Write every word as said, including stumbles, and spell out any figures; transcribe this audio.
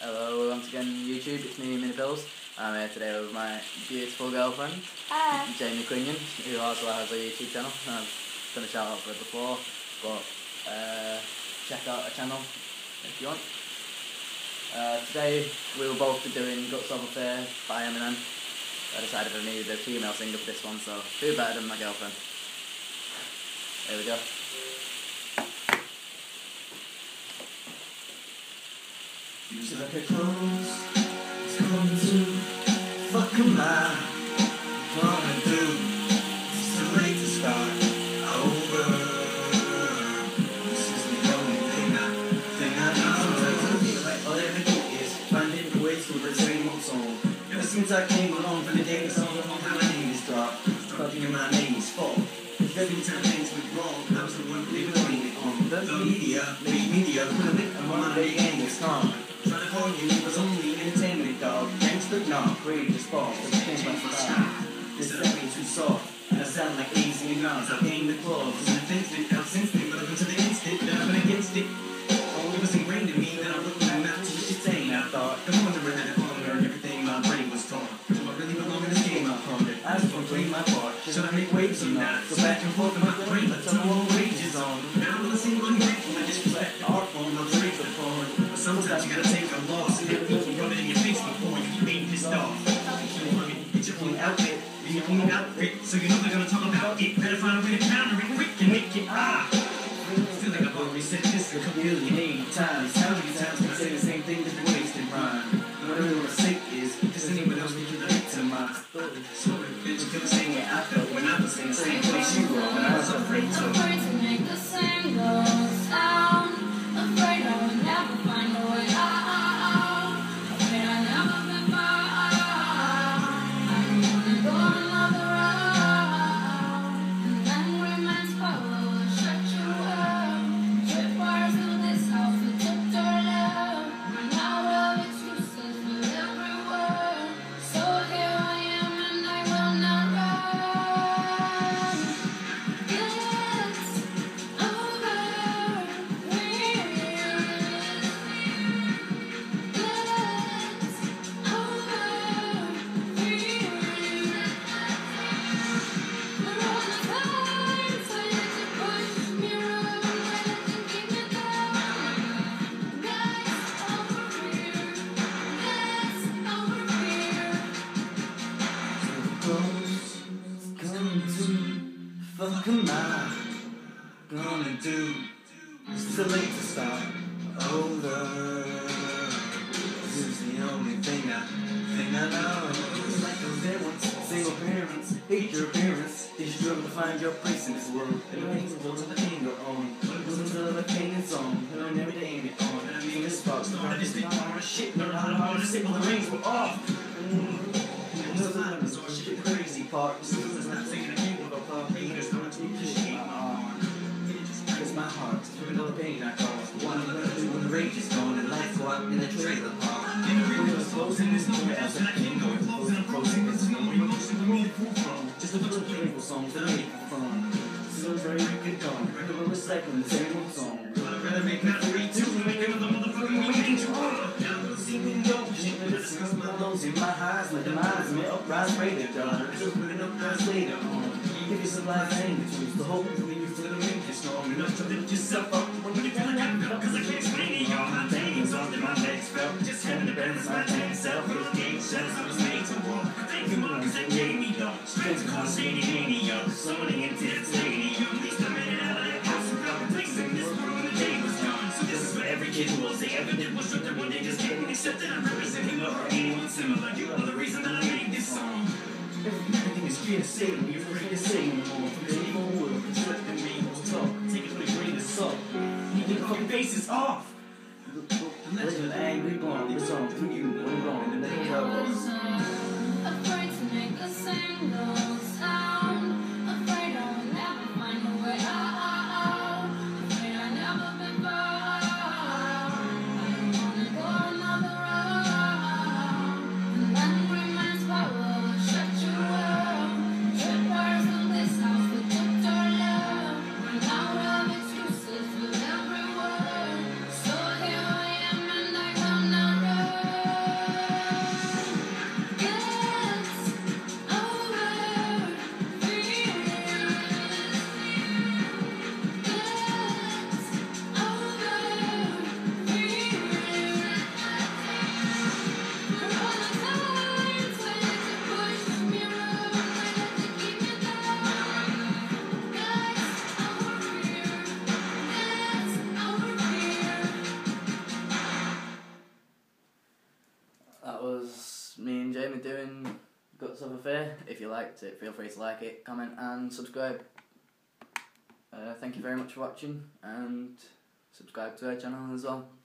Hello once again YouTube, it's me, Mini Pills. I'm here today with my beautiful girlfriend, Hi. Jaymee, who also has a YouTube channel. I've done a shout out for it before, but uh, check out her channel if you want. Uh, today we will both be doing Guts of a Fear by Eminem. I decided I needed a female singer for this one, so who better than my girlfriend? Here we go. She's like a clothes, it's going to fuck am I gonna do? It's too late to start over. This is the only thing I, thing I know. Sometimes I feel like all I ever do is find different ways to the same old song. Ever since I came along for the days on how my name is dropped, fucking my name is fault. Every time things went wrong, I was the one they were blaming it on. The media, made media, put a bit of my big angles gone. Trying to call you was only entertainment, dog. Gangsta, nah, great as balls. But change my style. This is way too soft. And I sound like A's and Guns. I came the claws. And the things that out since then, but up until the instant that I went against it. Oh, it was ingrained in me that I looked like not to what you're saying. I thought, no wonder I had a corner and everything my brain was torn. Do I really belong in this game? I pondered. I just want to play my part. Should I make waves or not? Go back and forth in my brain, but turn all wages on. Now I'm listening to ungrateful and disrespect the art form, no trade for porn. But sometimes you gotta take a loss and never look and rub it in your face before you ain't pissed off. It's your only outfit, it's your only outfit, so you know they're gonna talk about it. Better find a way to counter it quick and make it ah. Feel like I've already said this a million eighty times. How many times can I say the same thing just wasting rhyme? What I really wanna say is, if there's anyone else we can relate to my story, so bitch, feel the same way I felt when I was in the same place you were when I was afraid to. Afraid to make the single sound. Afraid I would never find a way out. Afraid I never been found. I don't wanna go another round. And angry man's power will shut you up. Tripwires of this house will took your love. Run out of excuses with every word. So here I am and I will not run. It's over. Fuck am I gonna do? It's too late to start over. This is the only thing I, thing I know. It's like those dead ones, single parents, hate your appearance. They struggle to find your place in this world. Everything's a world of the king or on. Listen to the king song, and I never to aim it on. And I mean this spot, started this thing on shit, learn how to hold a stick when the rings were off. And those are the shit crazy part. This is not saying I can't give up on haters, don't take your shit on. It's my heart, through all the pain I caused. What I'm gonna do when the rage is gone and lights go out in the trailer park. In the real is closing, there's nowhere else and I can't go close and I'm closing. This is no emotion we need to pull from. Just a little playful song that I make for fun. This is where you get gone, regular recycling the same old song. I'd rather make that three two and make another motherfucking weekend you want. Now you'll see me go, shit, discuss my lows in my highs, my demise, my uprise, rated dog. Just putting up guys later on. Give you some life and the truth, the hope to leave to the make you strong enough to lift yourself up when you're feeling happy. Cause I can't explain it, y'all. My pain's off and my legs felt. Just having to balance my damn self. Those game shots I was made to walk. Thank you, Mom, cause that gave me though. Strength cause shady radio. Summoning into the stadium. At least I made it out of that house without replacing this room when the day was gone. So this is for every kid who will say ever did was something one day just didn't accept that I'm representing love or anyone similar. You are the reason that I made this song. Everything is free to say, you're free to say no more. From the evil world, constructing me, we'll talk. Take it with a grain of salt. You think the fucking faces off. The legend of the angry blonde lives on through you, one wrong, and then it covers. Afraid to make a single sound. Afraid I will never find a way out. Afraid I never been found. I don't wanna go another round. And angry man's power will shut you up. Tripwires of this house will took your love. Run out of excuses with every word. So here I am and I will not run. Guts of a Fear. If you liked it, feel free to like it, comment and subscribe. Uh, thank you very much for watching, and subscribe to our channel as well.